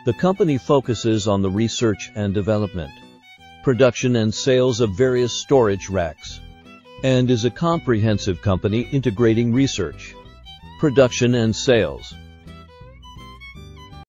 The company focuses on the research and development, production and sales of various storage racks, and is a comprehensive company integrating research, production and sales,